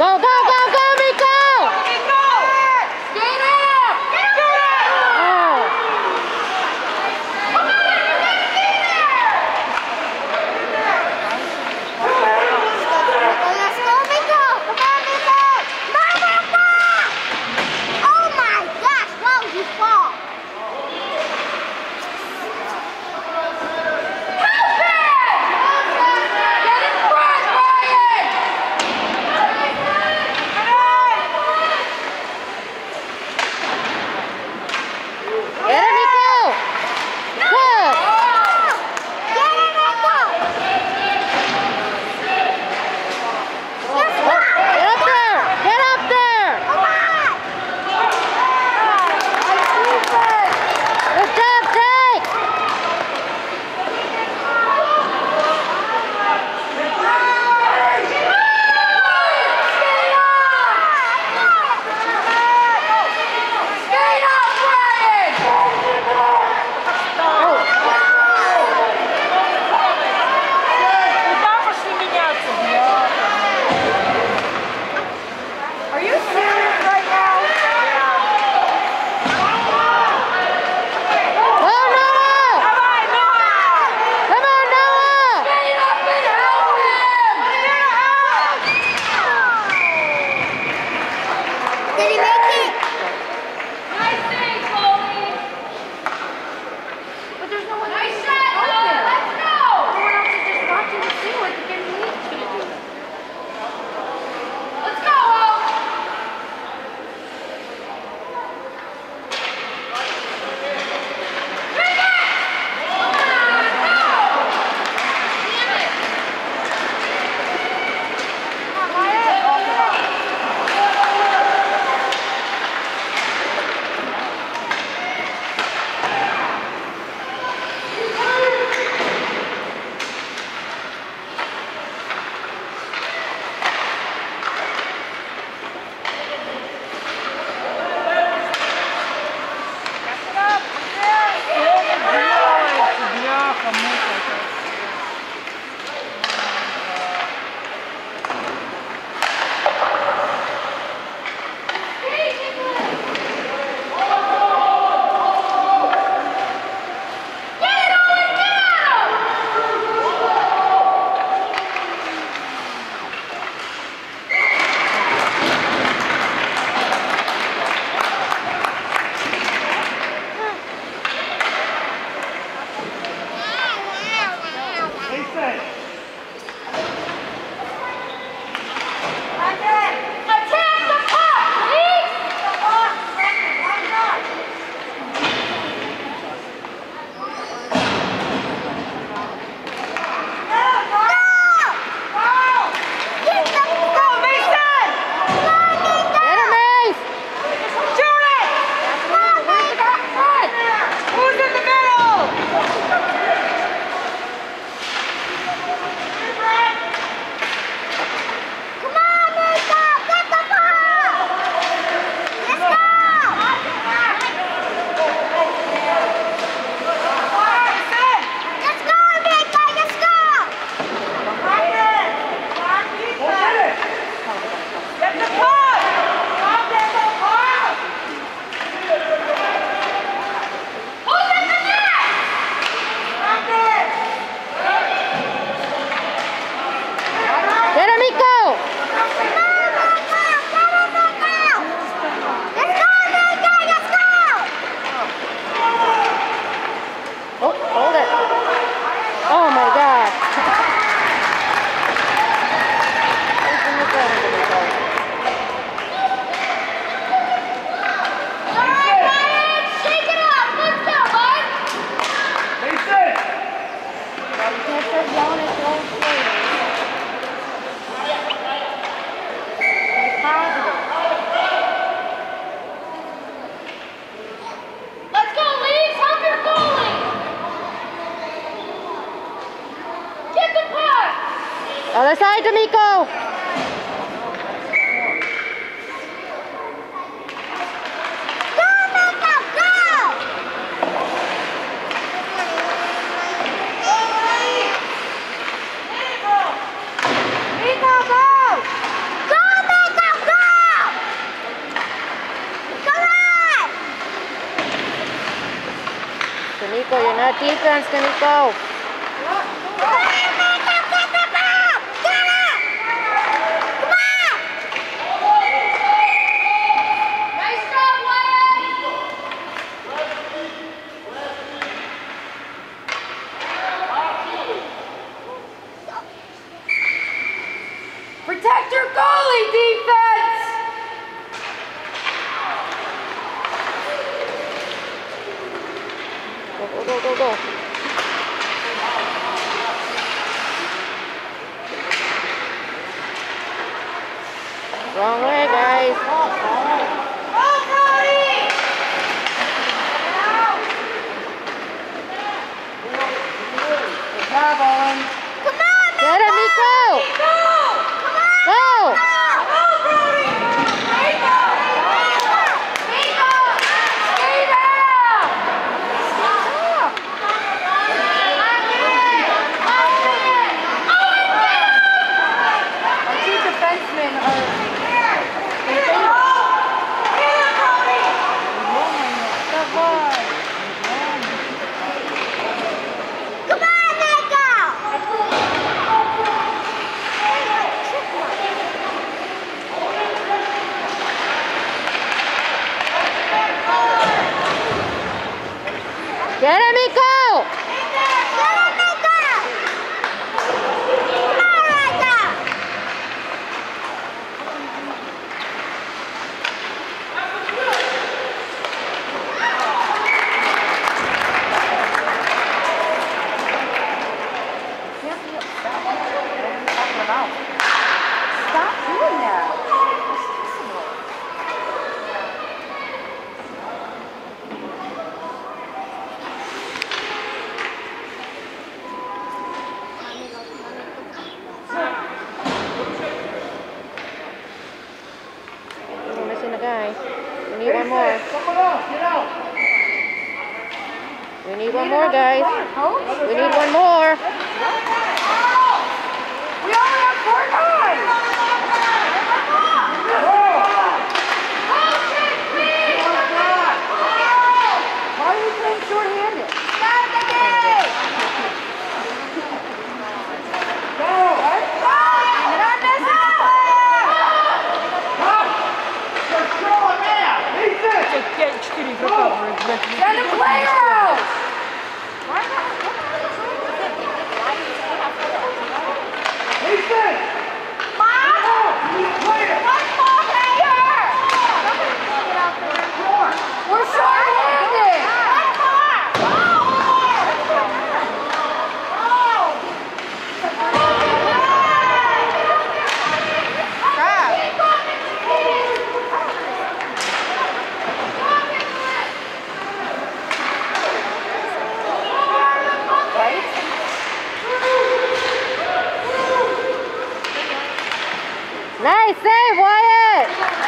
Go, go, go, go, Miko! Get up! Oh. Let's go, Miko! Come on, Miko! Oh my gosh, why would you fall? Other side, D'Amico. Go, Miko! defense, Nico. Protect your goalie, defense! Go, go, go, go, go. Wrong way, guys. Good job, Owen. Get him, Nico. Go. Get him, Nico. Stop doing that. We're missing a guy. We need one more. Someone else, get out. We need one more, guys. We need one more. We only have 4 guys. Why are you playing short-handed? Stop the game! Go! What? Not this Send a player out! Why not? We're short-handed! Nice save, Wyatt.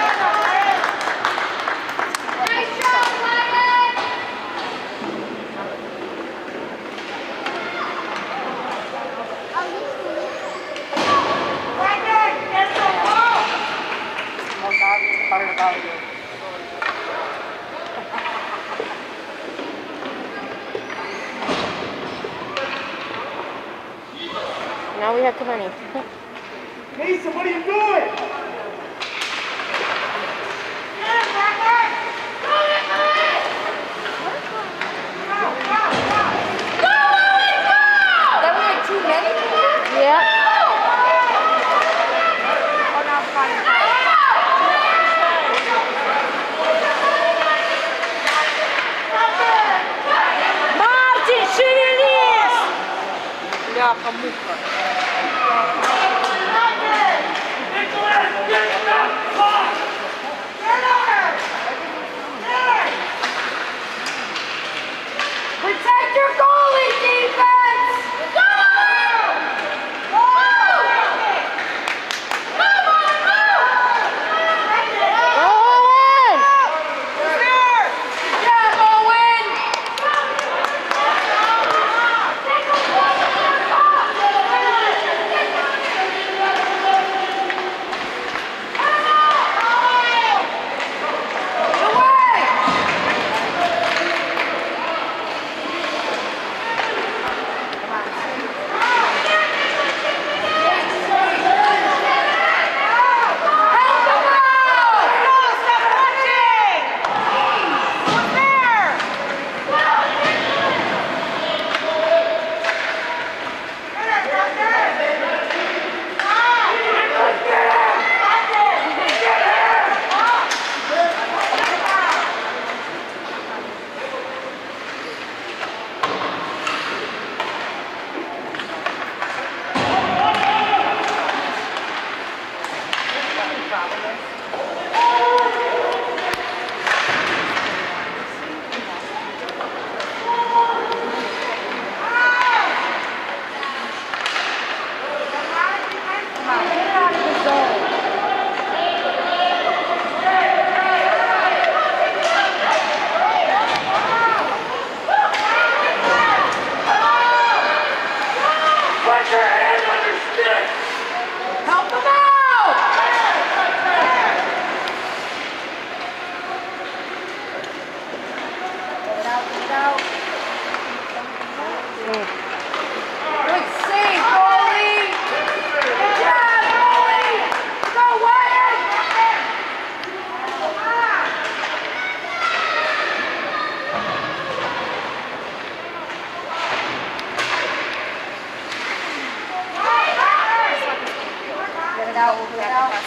Most obvious part about you. Now we have too many. Mason, what are you doing? Then we had too many? Yep. Oh, now it's fine. Martin, Chilinis! Ja, kamuka. Protect your goalie, defense! Go! Owen! Good job, Owen! Get away! Put your hand on your stick! Help them out! Get it out. Good save, goalie! Good job, goalie! Go, Wyatt! Get it out, get it out.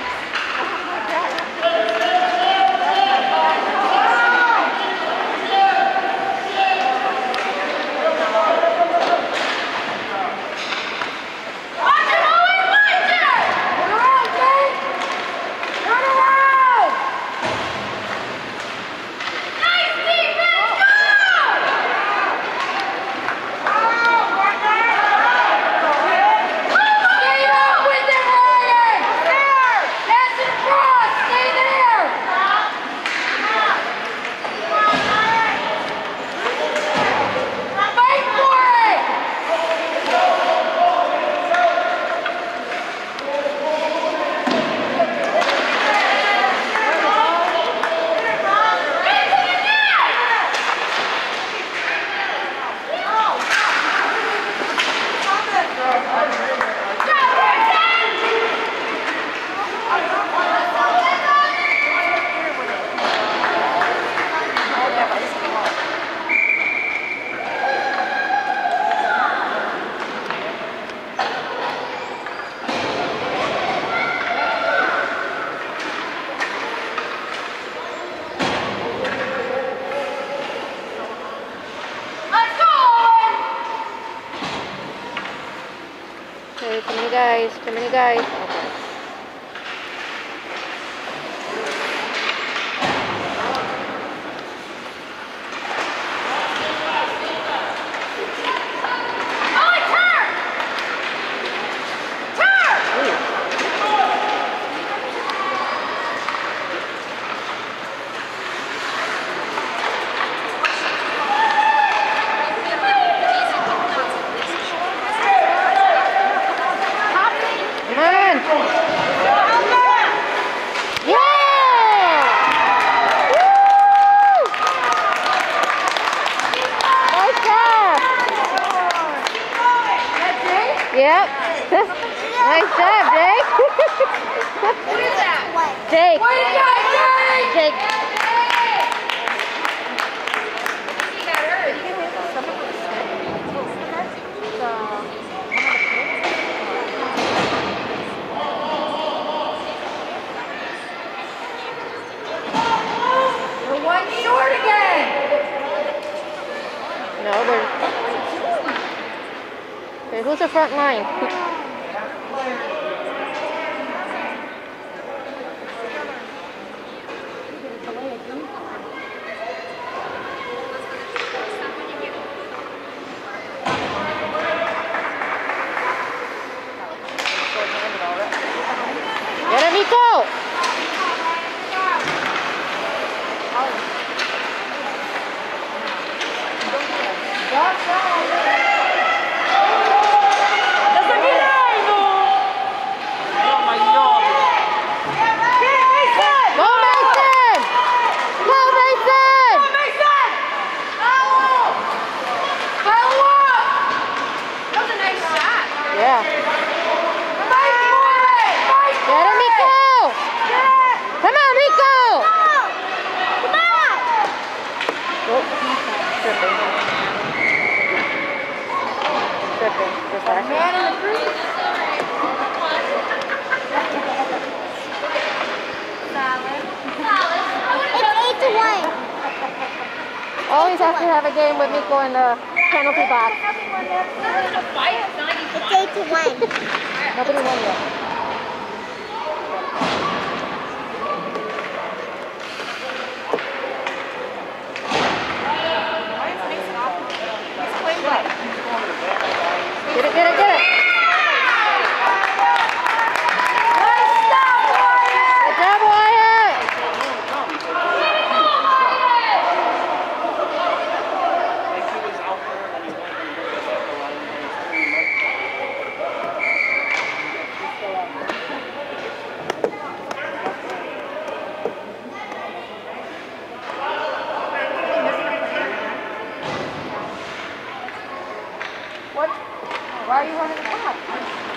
Okay, too many guys, too many guys. Okay. Yep. Nice job, Jake. Who is that? Jake. What you got, Jake? Jake. He got hurt. We're one short again. No, they're... Okay, who's the front line? Get it, Nico! Yeah. Get him, Nico! Come on, Nico! Come on! Oh, tripping. Tripping. Just actually. It's 8-1. Always have to have a game with Nico in the penalty box. It's 8-1. Nobody won yet. Get it, get it, get it! Good job, Wyatt! Why are you running the clock?